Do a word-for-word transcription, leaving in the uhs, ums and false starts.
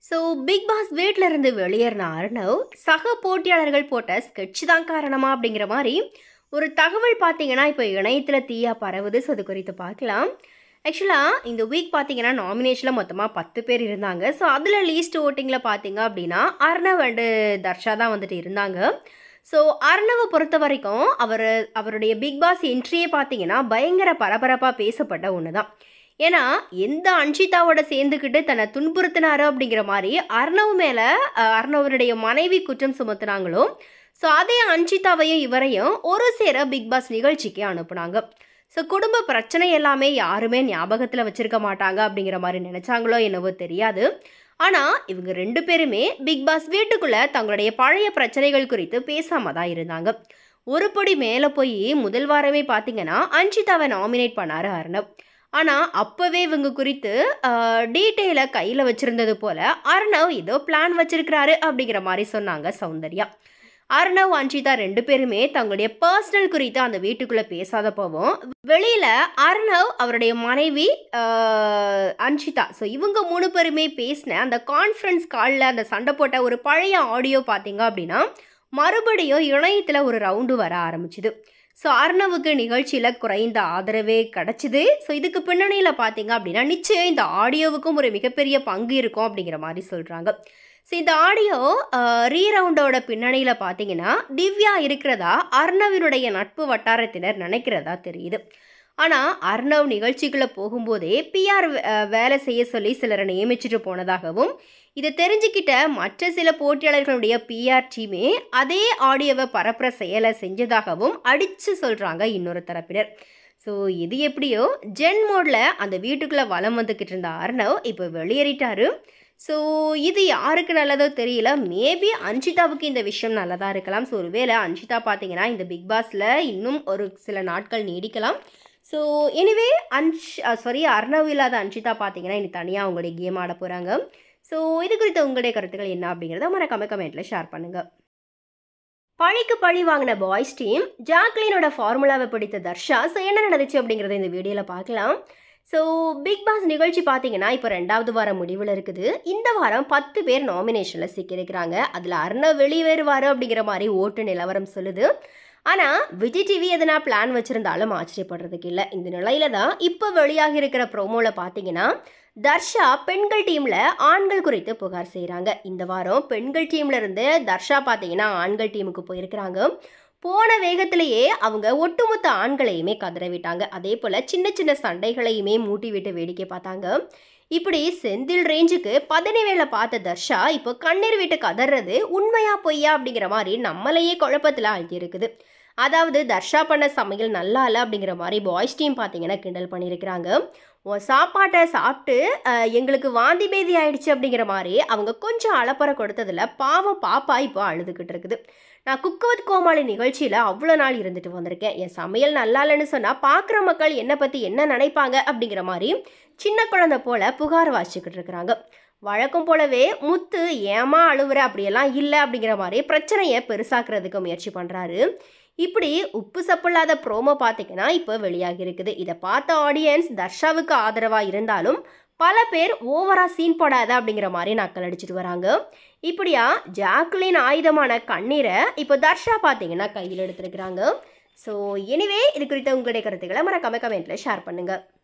So big pass வீட்டில் இருந்து வெளியேறின அர்ணவ் சக போட்டியாளர்கள் போட்ட ஸ்கெட்ச் தான் காரணமா அப்படிங்கிற மாதிரி ஒரு தகவல் பார்த்தீங்கன்னா இப்போ இணையத்தில் தீயா பரவுது. ஸோ அது குறித்து பார்க்கலாம். ஆக்சுவலாக இந்த வீக் பார்த்தீங்கன்னா நாமினேஷனில் மொத்தமாக பத்து பேர் இருந்தாங்க. ஸோ அதில் லீஸ்ட் ஓட்டிங்கில் பார்த்தீங்க அப்படின்னா அர்ணவ் அண்டு தர்ஷா தான் வந்துட்டு இருந்தாங்க. ஸோ அர்ணவை பொறுத்த வரைக்கும் அவர் அவருடைய பிக் பாஸ் என்ட்ரியே பார்த்தீங்கன்னா பயங்கர பரபரப்பாக பேசப்பட்ட ஒன்று தான். ஏன்னா எந்த அன்ஷிதாவோட சேர்ந்துக்கிட்டு தன்னை துன்புறுத்தினாரு அப்படிங்கிற மாதிரி அர்ணவ் மேலே அர்ணவருடைய மனைவி குற்றம் சுமத்துனாங்களோ, ஸோ அதே அன்ஷிதாவையும் இவரையும் ஒரு சேர பிக் பாஸ் நிகழ்ச்சிக்கு அனுப்புனாங்க. ஸோ குடும்ப பிரச்சனை எல்லாமே யாருமே ஞாபகத்தில் வச்சுருக்க மாட்டாங்க அப்படிங்கிற மாதிரி நினச்சாங்களோ என்னவோ தெரியாது. ஆனால் இவங்க ரெண்டு பேருமே பிக் பாஸ் வீட்டுக்குள்ளே தங்களுடைய பழைய பிரச்சனைகள் குறித்து பேசாமல் தான் இருந்தாங்க. ஒரு படி மேலே போய் முதல் வாரமே பார்த்தீங்கன்னா அன்ஷிதாவை நாமினேட் பண்ணார் அர்ணவ். ஆனால் அப்போவே இவங்க குறித்து டீட்டெயிலை கையில் வச்சுருந்தது போல் அர்ணவ் ஏதோ பிளான் வச்சுருக்கிறாரு அப்படிங்கிற மாதிரி சொன்னாங்க சௌந்தர்யா. அர்ணவ் அன்ஷிதா ரெண்டு பேருமே தங்களுடைய பர்சனல் குறித்து அந்த வீட்டுக்குள்ளே பேசாத போவோம். வெளியில் அர்ணவ் அவருடைய மனைவி அன்ஷிதா ஸோ இவங்க மூணு பேருமே பேசின அந்த கான்ஃபரன்ஸ் காலில் அந்த சண்டை போட்ட ஒரு பழைய ஆடியோ பார்த்தீங்க அப்படின்னா மறுபடியும் இணையத்தில் ஒரு ரவுண்டு வர ஆரம்பிச்சுது. ஸோ அர்ணவுக்கு நிகழ்ச்சியில் குறைந்த ஆதரவே கிடச்சிது. ஸோ இதுக்கு பின்னணியில் பார்த்தீங்க அப்படின்னா நிச்சயம் இந்த ஆடியோவுக்கும் ஒரு மிகப்பெரிய பங்கு இருக்கும் அப்படிங்கிற மாதிரி சொல்கிறாங்க. ஸோ இந்த ஆடியோ ரீரவுண்டோட பின்னணியில் பார்த்தீங்கன்னா திவ்யா இருக்கிறதா அர்ணவினுடைய நட்பு வட்டாரத்தினர் நினைக்கிறதா தெரியுது. ஆனால் அர்ணவ் நிகழ்ச்சிக்குள்ளே போகும்போதே பிஆர் வேலை செய்ய சொல்லி சிலரை நியமிச்சுட்டு போனதாகவும், இதை தெரிஞ்சுக்கிட்ட மற்ற சில போட்டியாளர்களுடைய பிஆர் டீமே அதே ஆடியோவை பரப்புற செயலை செஞ்சதாகவும் அடித்து சொல்கிறாங்க இன்னொரு தரப்பினர். ஸோ இது எப்படியோ ஜென் மோடில் அந்த வீட்டுக்குள்ளே வலம் வந்துக்கிட்டு இருந்த அர்ணவ் இப்போ வெளியேறிட்டாரு. ஸோ இது யாருக்கு நல்லதோ தெரியல. மேபி அன்ஷிதாவுக்கு இந்த விஷயம் நல்லதாக இருக்கலாம். ஸோ ஒருவேளை அன்ஷிதா பார்த்தீங்கன்னா இந்த பிக் பாஸில் இன்னும் ஒரு சில நாட்கள் நீடிக்கலாம். So anyway Ansh sorry Arnav இல்லாத அன்ஷிதா பார்த்தீங்கன்னா இனி தனியாக அவங்களுடைய கேம் ஆட போகிறாங்க. ஸோ இது குறித்த உங்களுடைய கருத்துக்கள் என்ன அப்படிங்கிறத மறக்காம கமெண்ட்டில் ஷேர் பண்ணுங்கள். பழிக்கு பழி வாங்கின பாய்ஸ் டீம் ஜாக்லினோட ஃபார்முலாவை பிடித்த தர்ஷா. ஸோ என்ன நடந்துச்சு அப்படிங்கிறத இந்த வீடியோவில் பார்க்கலாம். ஸோ பிக் பாஸ் நிகழ்ச்சி பார்த்தீங்கன்னா இப்போ ரெண்டாவது வாரம் முடிவில் இருக்குது. இந்த வாரம் பத்து பேர் நாமினேஷனில் சிக்கியிருக்கிறாங்க. அதில் அர்ணவ் வெளியேறுவார் அப்படிங்கிற மாதிரி ஓட்டு நிலவரம் சொல்லுது. ஆனால் விஜய் டிவி எதனா பிளான் வச்சுருந்தாலும் ஆச்சரியப்படுறதுக்கு இல்லை. இந்த நிலையில தான் இப்போ வெளியாகி இருக்கிற ப்ரோமோவில் பார்த்தீங்கன்னா தர்ஷா பெண்கள் டீமில் ஆண்கள் குறித்து புகார் செய்கிறாங்க. இந்த வாரம் பெண்கள் டீமில் இருந்து தர்ஷா பார்த்தீங்கன்னா ஆண்கள் டீமுக்கு போயிருக்கிறாங்க. போன வேகத்திலேயே அவங்க ஒட்டுமொத்த ஆண்களையுமே கதற விட்டாங்க. அதே போல் சின்ன சின்ன சண்டைகளையுமே மூட்டி விட்டு வேடிக்கை பார்த்தாங்க. இப்படி செந்தில் ரேஞ்சுக்கு பதினேழு பார்த்த தர்ஷா இப்போ கண்ணீர் விட்டு கதறது உண்மையா பொய்யா அப்படிங்கிற மாதிரி நம்மளையே குழப்பத்தில் ஆழ்த்தி இருக்குது. அதாவது தர்ஷா பண்ண சமையல் நல்லா இல்லை அப்படிங்கிற மாதிரி பாய்ஸ் டீம் பார்த்தீங்கன்னா கிண்டல் பண்ணியிருக்கிறாங்க. சாப்பாட்டை சாப்பிட்டு எங்களுக்கு வாந்தி பேதி ஆயிடுச்சு அப்படிங்கிற மாதிரி அவங்க கொஞ்சம் அலப்பறை கொடுத்ததில் பாவம் பாப்பா இப்போ அழுதுகிட்டு இருக்குது. நான் குக்குவத் கோமாளி நிகழ்ச்சியில் அவ்வளோ நாள் இருந்துட்டு வந்திருக்கேன். என் சமையல் நல்லா இல்லைன்னு சொன்னால் பார்க்குற மக்கள் என்னை பற்றி என்ன நினைப்பாங்க அப்படிங்கிற மாதிரி சின்ன குழந்தை போல் புகார் வாசிச்சுக்கிட்டு இருக்கிறாங்க. வழக்கம் போலவே முத்து ஏமா அழுவுற அப்படியெல்லாம் இல்லை அப்படிங்கிற மாதிரி பிரச்சனையை பெருசாக்குறதுக்கு முயற்சி பண்ணுறாரு. இப்படி உப்பு சப்பில்லாத ப்ரோமோ பார்த்தீங்கன்னா இப்போ வெளியாகி இருக்குது. இதை பார்த்த ஆடியன்ஸ் தர்ஷாவுக்கு ஆதரவாக இருந்தாலும் பல பேர் ஓவரா சீன் போடாத அப்படிங்கிற மாதிரி நக்கல் அடிச்சுட்டு வராங்க. இப்படியா ஜாக்லின் ஆயுதமான கண்ணீரை இப்போ தர்ஷா பார்த்தீங்கன்னா கையில் எடுத்துருக்குறாங்க. ஸோ எனிவே இது குறித்த உங்களுடைய கருத்துக்களை மறக்காம கமெண்ட்டில் ஷேர் பண்ணுங்கள்.